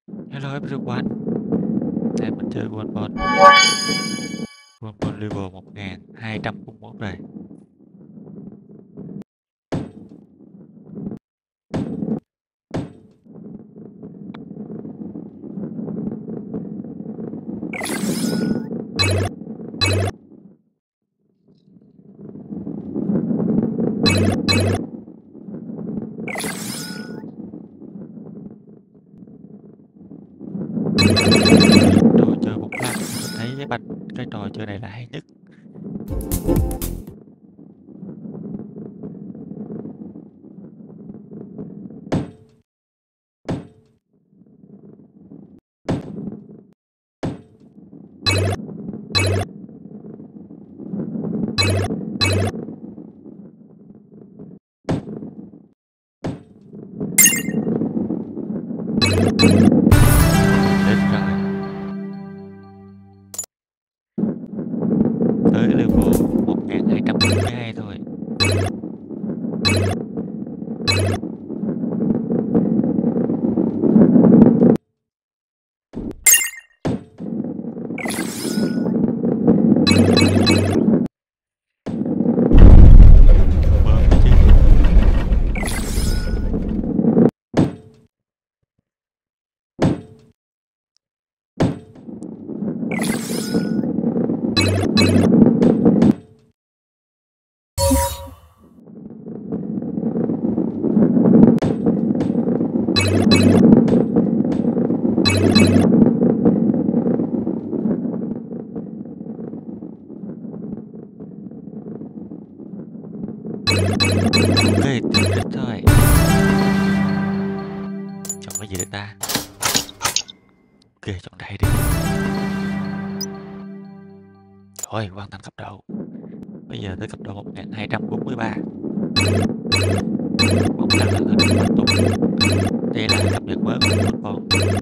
Hello everyone, nay mình chơi World Ball level 1241 rồi. Trò chơi bóng lăn, mình thấy cái trò chơi này là hay nhất. Đến rồi, tới level 1242 thôi. Bơm chứ. Ok, tiếp đến thôi. Chọn cái gì được ta? Ok, chọn đây đi. Rồi, hoàn thành cấp độ. Bây giờ tới cấp độ 1243. Bóng lăn là hình bạch tuộc. Đây là cập nhật mới của World Ball.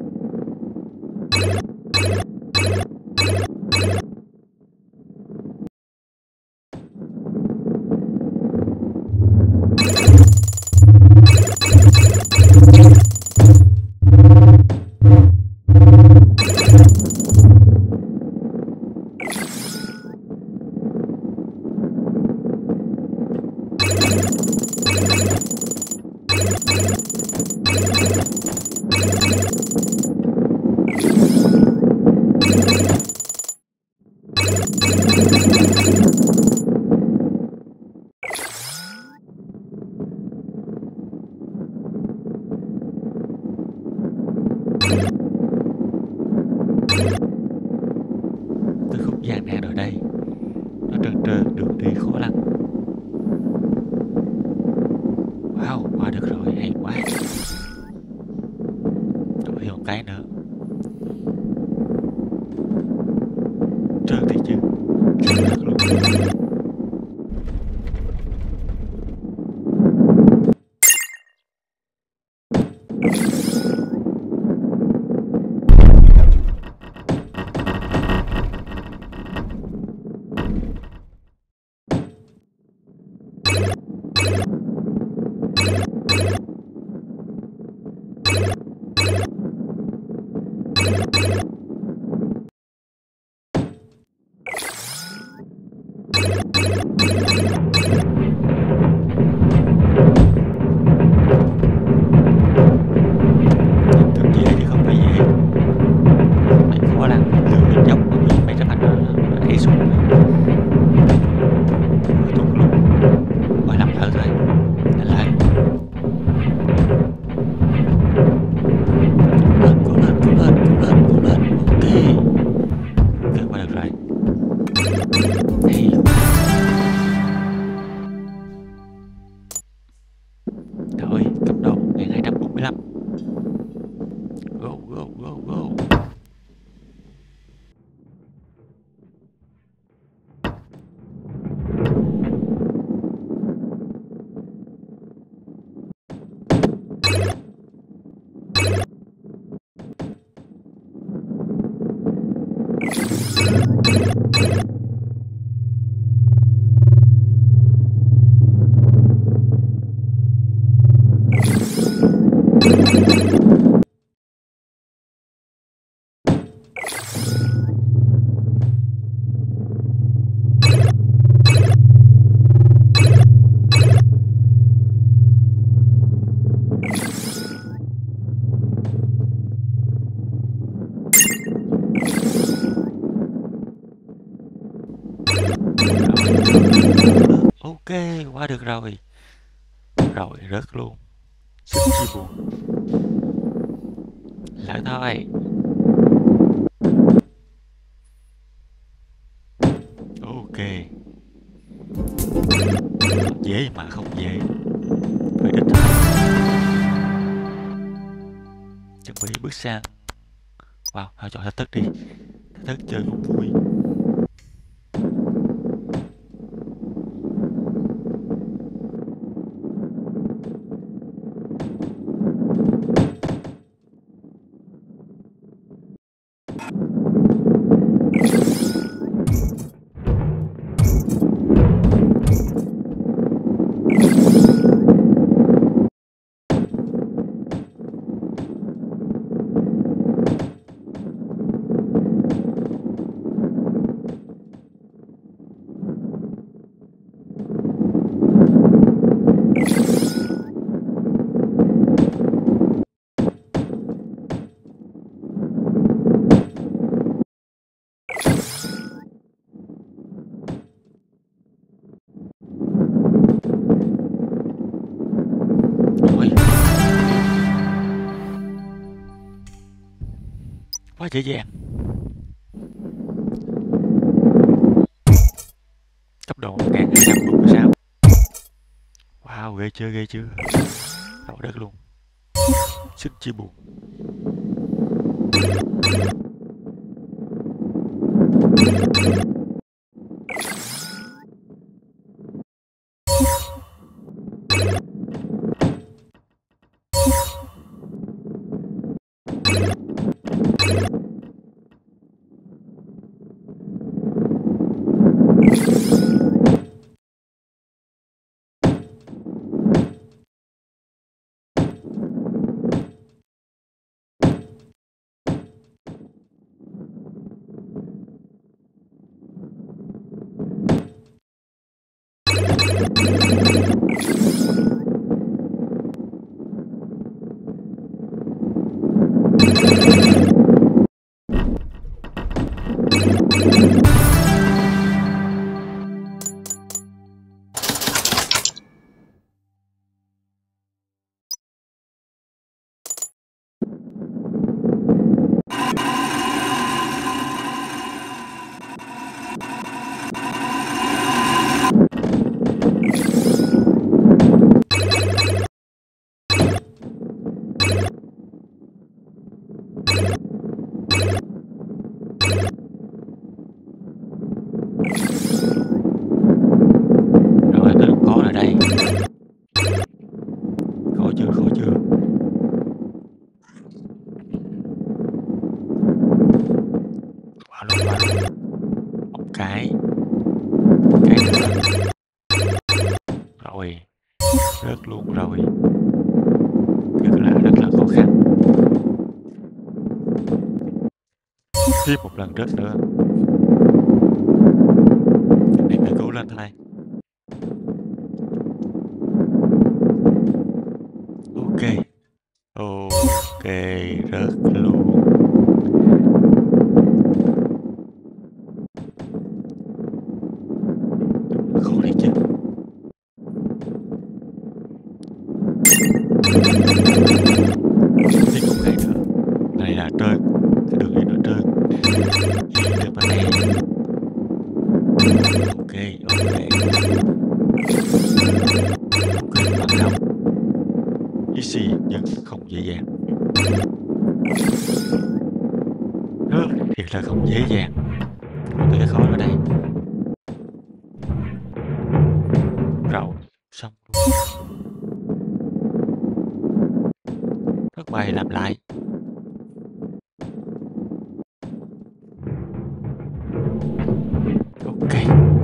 Tới khúc gian nan rồi đây, nó trơn trơn đường đi khó lắm. Wow, qua được rồi, hay quá. Rồi thêm một cái nữa. Trơn thì chứ, trơn thật luôn. Tưởng dễ chứ không phải dễ. Mày khó lăn, lừa dốc mà bị mấy cái mặt nó đẩy xuống. Tụt luôn. Rồi làm thử thôi. Lên lại. Cố lên, cố lên, cố lên, cố lên. Ok. Ok, qua được rồi. Hay luôn. Rồi, cấp độ 1245. Go, go, go, go. Ok, qua được rồi. Rồi, rớt luôn. Sức chia buồn. Lại thôi. Ok. Dễ mà không dễ. Phải đích thôi. Chuẩn bị bước sang. Wow, thôi chọn thách thức đi. Thách thức chơi cũng vui. Rồi, quá dễ dàng. Tốc độ 1246. Wow, ghê chưa, ghê chưa. Rồi đất luôn. Sức chia buồn. Rồi, tới lúc khó rồi đây. Khó chưa, khó chưa. Qua luôn, qua luôn. Một cái nữa. Rồi, rớt luôn rồi. Rất là khó khăn. Thêm một lần rớt nữa. Để phải cố lên thôi. Ok. Ok, rớt luôn. Khó đấy chứ. Tiếp một cái nữa. Này là trơn. Cái đường này nó trơn. Nhìn được bên này. Ok, ok. Ok, hoàn hảo. Easy nhưng không dễ dàng. Thiệt là không dễ dàng. Tôi cái khó ở đây. Rồi, xong luôn. Thất bại làm lại. Ok.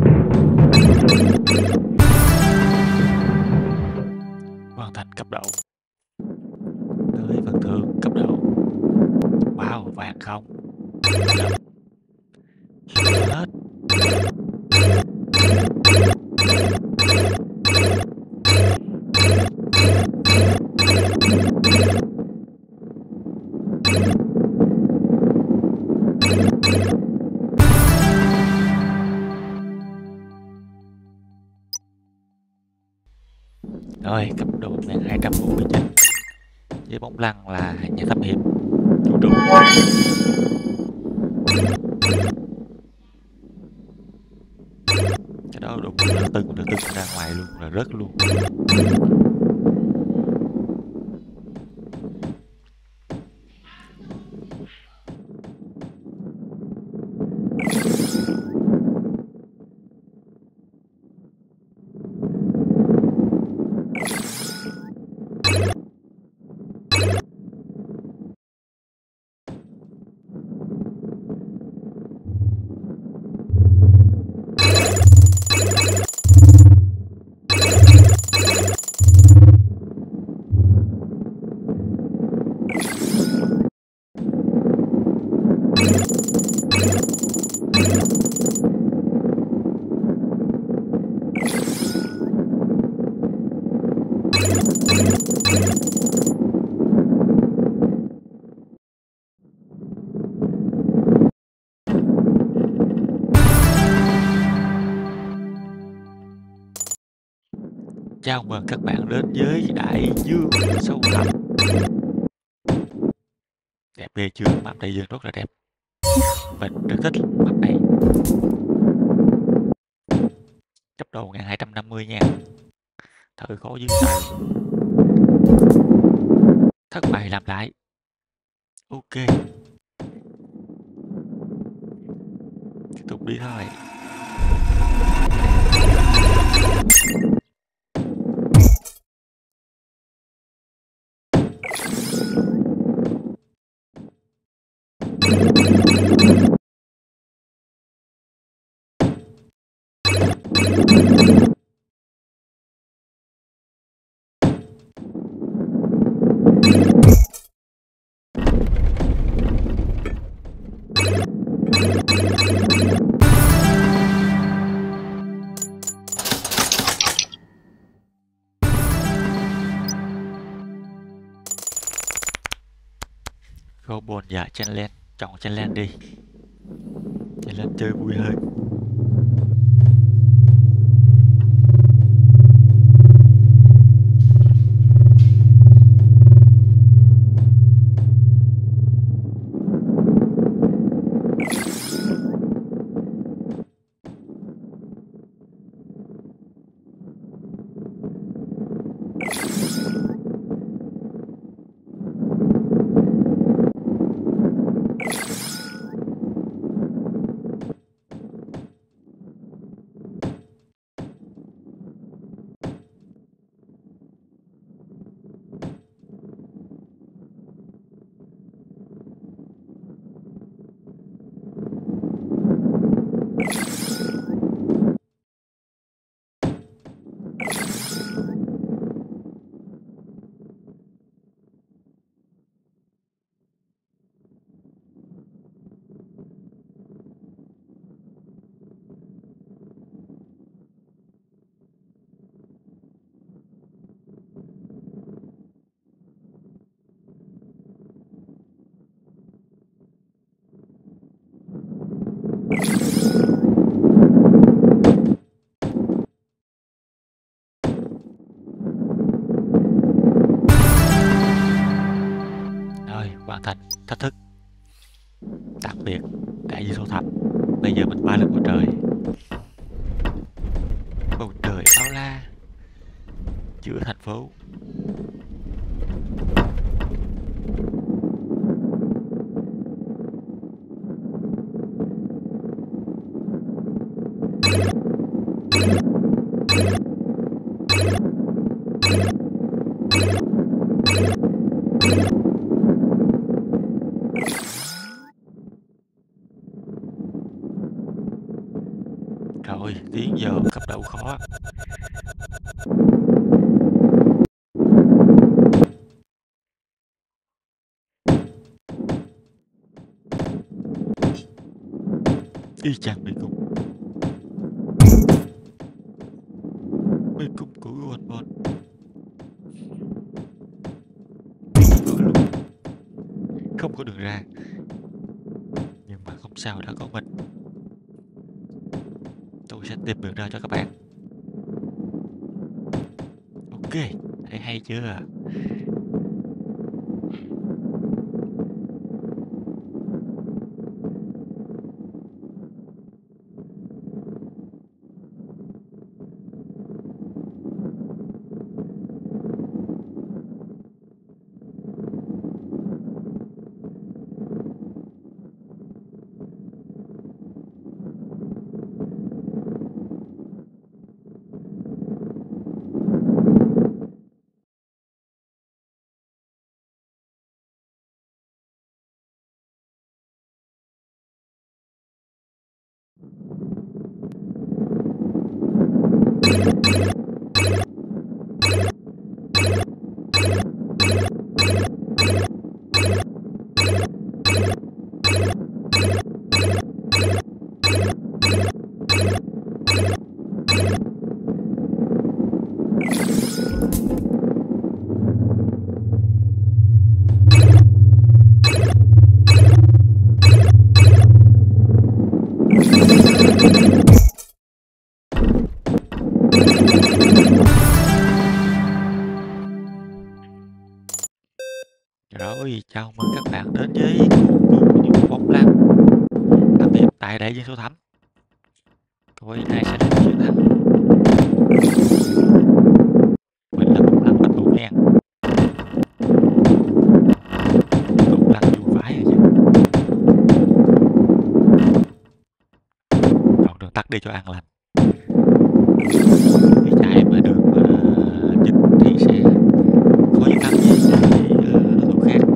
Hoàn thành cấp độ. Tới phần thưởng cấp độ. Wow, vàng không. Hết. Rồi, cấp độ 1249 với bóng lăn là nhà thám hiểm vũ trụ. Cái đó đụng được tưng ra ngoài luôn, là rớt luôn. Chào mừng các bạn đến với đại dương sâu thẳm. Đẹp ghê chưa? Map đại dương rất là đẹp. Mình rất thích map này. Cấp độ 1250 nha. Thử khó dữ trời. Thất bại làm lại. Ok. Tiếp tục đi thôi. Goblin và Chenlen. Chọn Chenlen đi. Chenlen chơi vui hơn. Rồi, hoàn thành thách thức đặc biệt đại dương sâu thẳm. Bây giờ mình bay lên bầu trời. Bầu trời bao la giữa thành phố. Rồi, tiến vào cấp độ khó. Y chang mê cung của Goemon. Không có đường ra, nhưng mà không sao, đã có mình. Tôi sẽ tìm đường ra cho các bạn. Ok, Ok, thấy hay chưa? Rồi, chào mừng các bạn đến với cuộc đua bóng lăn làm đẹp tại đại dương sâu thẳm. Coi ai sẽ là chiến thắng. Mình là bóng lăn bạch tuộc đen. Bóng lăn vui vãi rồi chứ. Còn đường tắt đi cho an lành. Cái chạy mà đường chính thì sẽ có chiến thắng với đối thủ khác.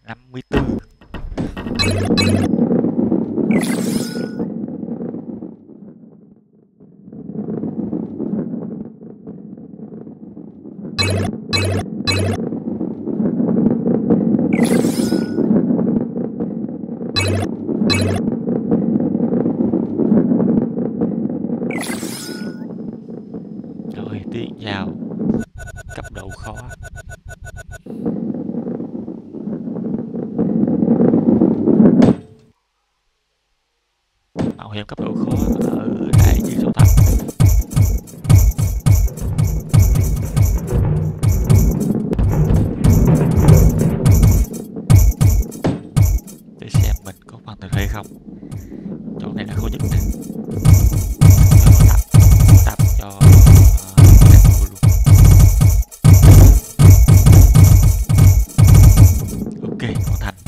54. Rồi tiến vào cấp độ khó. Mạo hiểm cấp độ khó ở đại dương sâu thẳm. Để xem mình có phần thực hay không. Chỗ này là khó nhất nè. Tập cho các người luôn. Ok, hoàn thành.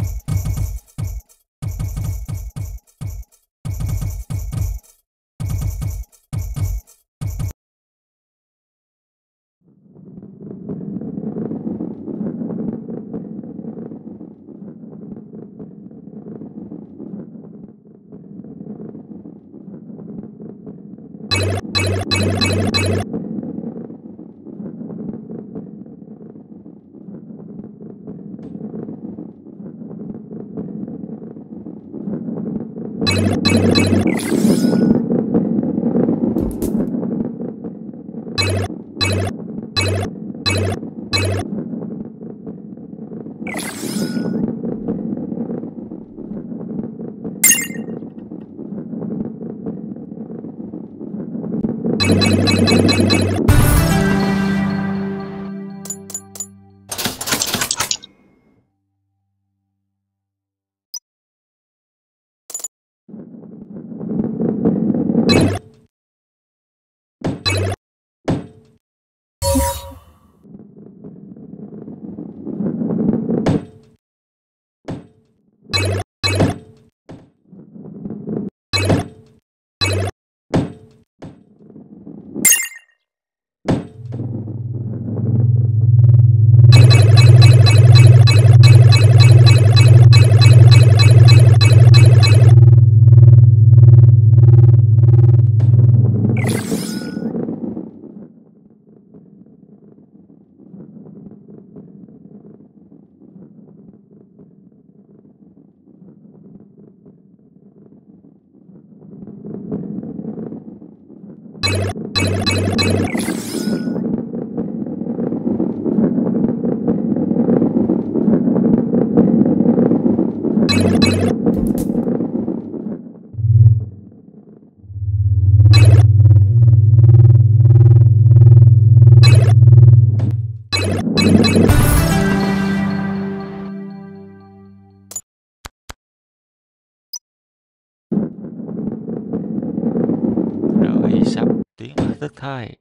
Rồi sắp tiến vào thức thôi.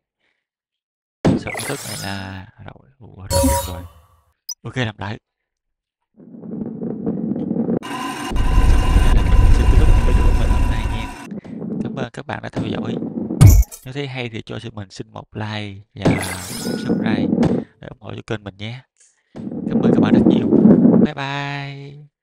Sắp thức này là rồi, rất tuyệt vời. Ok, làm lại. Đây là mình xin kết thúc video của mình hôm nay nha. Cảm ơn các bạn đã theo dõi. Nếu thấy hay thì cho mình xin một like và một subscribe để ủng hộ cho kênh mình nhé. Cảm ơn các bạn rất nhiều. Bye bye.